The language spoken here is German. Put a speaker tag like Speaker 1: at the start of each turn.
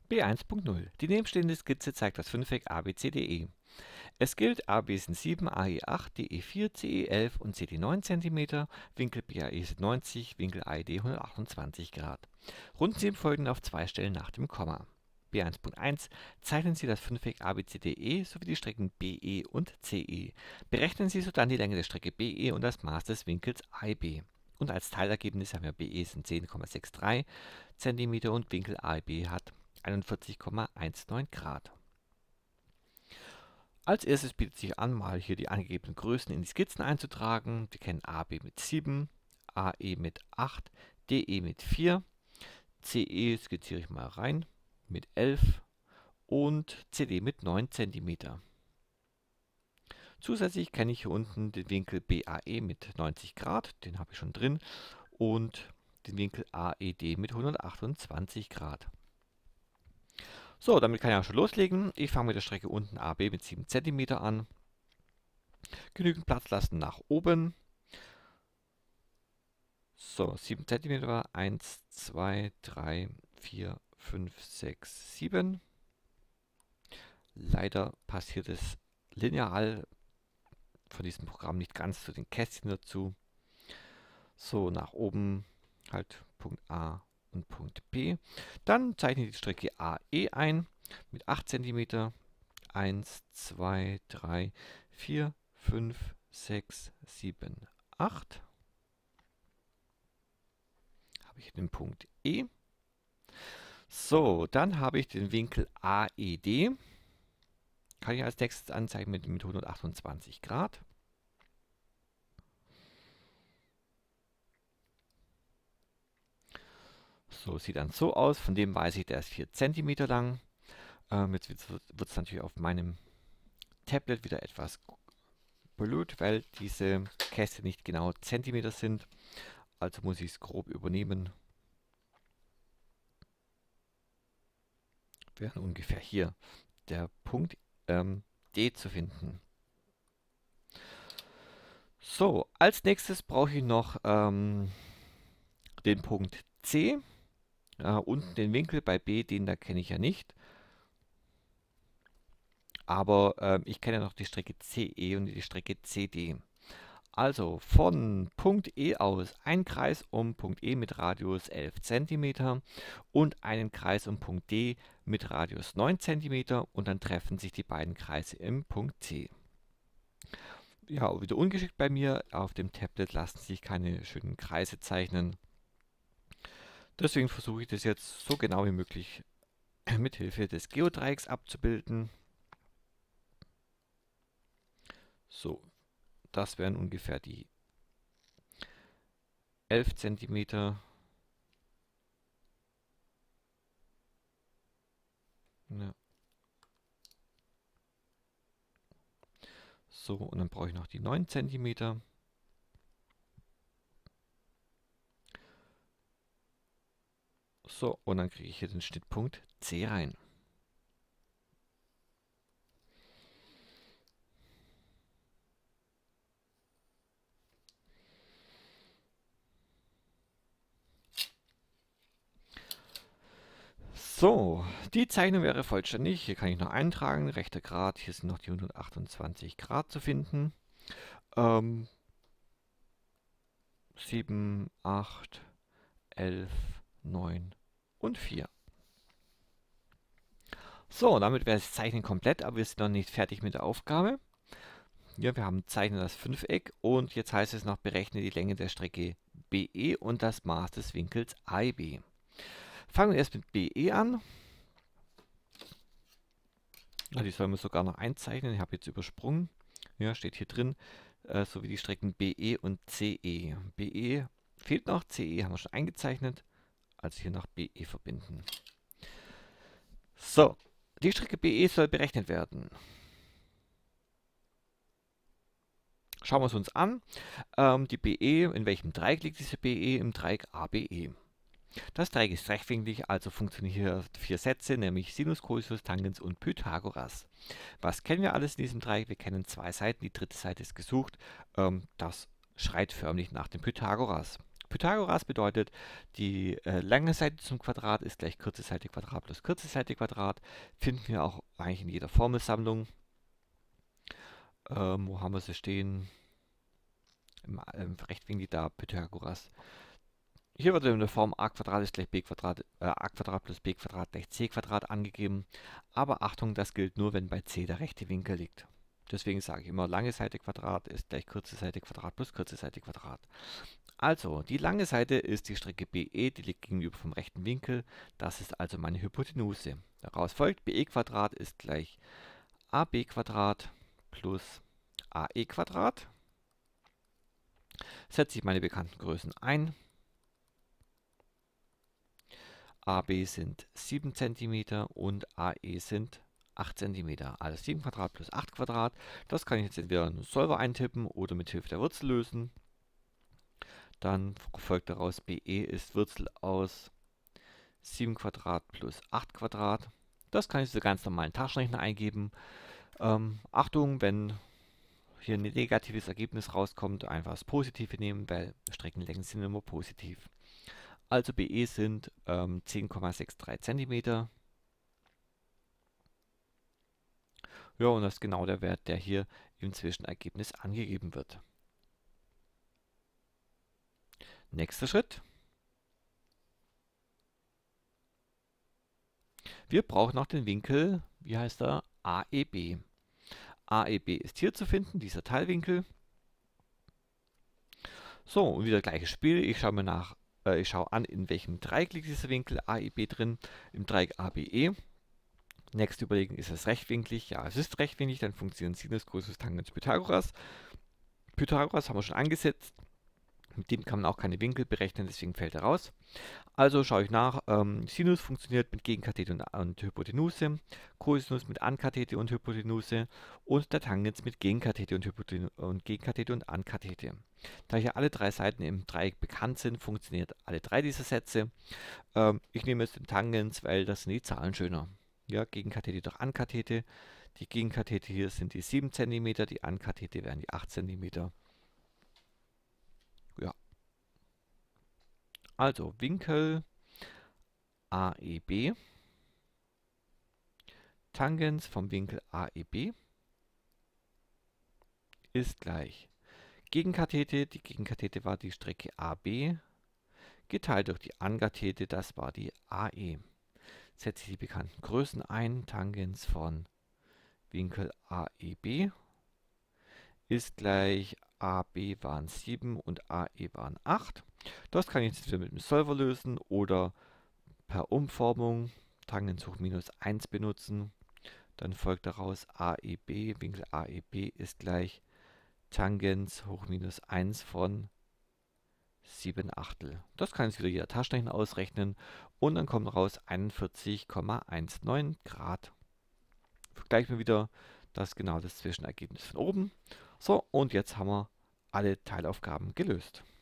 Speaker 1: B1.0. Die nebenstehende Skizze zeigt das Fünfeck ABCDE. Es gilt, AB sind 7, AE 8, DE 4, CE 11 und CD 9 cm, Winkel BAE sind 90, Winkel AED 128 Grad. Runden Sie im Folgenden auf zwei Stellen nach dem Komma. B1.1 Zeichnen Sie das Fünfeck ABCDE sowie die Strecken BE und CE. Berechnen Sie sodann die Länge der Strecke BE und das Maß des Winkels AEB. Und als Teilergebnis haben wir BE sind 10,63 cm und Winkel AEB hat 41,19 Grad. Als erstes bietet sich an, mal hier die angegebenen Größen in die Skizzen einzutragen. Wir kennen AB mit 7, AE mit 8, DE mit 4, CE skizziere ich mal rein mit 11 und CD mit 9 cm. Zusätzlich kenne ich hier unten den Winkel BAE mit 90 Grad, den habe ich schon drin, und den Winkel AED mit 128 Grad. So, damit kann ich auch schon loslegen. Ich fange mit der Strecke unten AB mit 7 cm an. Genügend Platz lassen nach oben. So, 7 cm war 1, 2, 3, 4, 5, 6, 7. Leider passt hier das Lineal von diesem Programm nicht ganz zu den Kästchen dazu. So, nach oben halt Punkt A und Punkt B. Dann zeichne ich die Strecke AE ein mit 8 cm. 1, 2, 3, 4, 5, 6, 7, 8. Habe ich den Punkt E. So, dann habe ich den Winkel AED. Kann ich als nächstes anzeigen mit 128 Grad. So, sieht dann so aus. Von dem weiß ich, der ist 4 cm lang. Jetzt wird es natürlich auf meinem Tablet wieder etwas blöd, weil diese Käste nicht genau Zentimeter sind. Also muss ich es grob übernehmen. Wäre ungefähr hier der Punkt D zu finden. So, als nächstes brauche ich noch den Punkt C. Unten den Winkel bei B, den da kenne ich ja nicht. Aber ich kenne ja noch die Strecke CE und die Strecke CD. Also von Punkt E aus ein Kreis um Punkt E mit Radius 11 cm und einen Kreis um Punkt D mit Radius 9 cm und dann treffen sich die beiden Kreise im Punkt C. Ja, wieder ungeschickt bei mir. Auf dem Tablet lassen sich keine schönen Kreise zeichnen. Deswegen versuche ich das jetzt so genau wie möglich mit Hilfe des Geodreiecks abzubilden. So, das wären ungefähr die 11 cm. Ja. So, und dann brauche ich noch die 9 cm. So, und dann kriege ich hier den Schnittpunkt C rein. So, die Zeichnung wäre vollständig. Hier kann ich noch eintragen, rechter Grad. Hier sind noch die 128 Grad zu finden. 7, 8, 11, 9 und 4. So, damit wäre das Zeichnen komplett, aber wir sind noch nicht fertig mit der Aufgabe. Ja, wir haben Zeichnen das Fünfeck und jetzt heißt es noch, berechne die Länge der Strecke BE und das Maß des Winkels AEB. Fangen wir erst mit BE an. Ja, die sollen wir sogar noch einzeichnen. Ich habe jetzt übersprungen. Ja, steht hier drin. Sowie die Strecken BE und CE. BE fehlt noch, CE haben wir schon eingezeichnet. Also hier nach BE verbinden. So, die Strecke BE soll berechnet werden. Schauen wir es uns an. Die BE, in welchem Dreieck liegt diese BE? Im Dreieck ABE. Das Dreieck ist rechtwinklig, also funktionieren hier 4 Sätze, nämlich Sinus, Cosinus, Tangens und Pythagoras. Was kennen wir alles in diesem Dreieck? Wir kennen zwei Seiten, die dritte Seite ist gesucht. Das schreit förmlich nach dem Pythagoras. Pythagoras bedeutet, die lange Seite zum Quadrat ist gleich kurze Seite Quadrat plus kurze Seite Quadrat. Finden wir auch eigentlich in jeder Formelsammlung. Wo haben wir sie stehen? Im Rechtwinkel da, Pythagoras. Hier wird in der Form a Quadrat ist gleich b Quadrat, a Quadrat plus b Quadrat gleich c Quadrat angegeben. Aber Achtung, das gilt nur, wenn bei c der rechte Winkel liegt. Deswegen sage ich immer, lange Seite Quadrat ist gleich kurze Seite Quadrat plus kurze Seite Quadrat. Also, die lange Seite ist die Strecke BE, die liegt gegenüber vom rechten Winkel. Das ist also meine Hypotenuse. Daraus folgt, BE Quadrat ist gleich AB Quadrat plus AE Quadrat. Setze ich meine bekannten Größen ein. AB sind 7 cm und AE sind 8 cm. Also 7 Quadrat plus 8 Quadrat. Das kann ich jetzt entweder in den Solver eintippen oder mit Hilfe der Wurzel lösen. Dann folgt daraus, BE ist Wurzel aus 7 Quadrat plus 8 Quadrat. Das kann ich so ganz normalen Taschenrechner eingeben. Achtung, wenn hier ein negatives Ergebnis rauskommt, einfach das Positive nehmen, weil Streckenlängen sind immer positiv. Also BE sind 10,63 cm. Ja, und das ist genau der Wert, der hier im Zwischenergebnis angegeben wird. Nächster Schritt. Wir brauchen noch den Winkel, wie heißt er? AEB. AEB ist hier zu finden, dieser Teilwinkel. So, und wieder gleiches Spiel. Ich schaue an, in welchem Dreieck liegt dieser Winkel AEB drin. Im Dreieck ABE. Nächstes überlegen, ist es rechtwinklig? Ja, es ist rechtwinklig, dann funktioniert Sinus, Cosinus, Tangens, Pythagoras. Pythagoras haben wir schon angesetzt. Mit dem kann man auch keine Winkel berechnen, deswegen fällt er raus. Also schaue ich nach. Sinus funktioniert mit Gegenkathete und Hypotenuse, Cosinus mit Ankathete und Hypotenuse und der Tangens mit Gegenkathete und Ankathete. Da hier alle drei Seiten im Dreieck bekannt sind, funktioniert alle drei dieser Sätze. Ich nehme jetzt den Tangens, weil das sind die Zahlen schöner. Ja, Gegenkathete durch Ankathete. Die Gegenkathete hier sind die 7 cm, die Ankathete wären die 8 cm. Ja. Also Winkel AEB, Tangens vom Winkel AEB ist gleich Gegenkathete, die Gegenkathete war die Strecke AB, geteilt durch die Ankathete, das war die AE. Setze ich die bekannten Größen ein, Tangens von Winkel AEB ist gleich AB waren 7 und AE waren 8. Das kann ich jetzt wieder mit dem Solver lösen oder per Umformung Tangens hoch minus 1 benutzen. Dann folgt daraus AEB, Winkel AEB ist gleich Tangens hoch minus 1 von 7 Achtel. Das kann jetzt wieder jeder Taschenrechner ausrechnen und dann kommt raus 41,19 Grad. Vergleichen wir wieder das Zwischenergebnis von oben. So, und jetzt haben wir alle Teilaufgaben gelöst.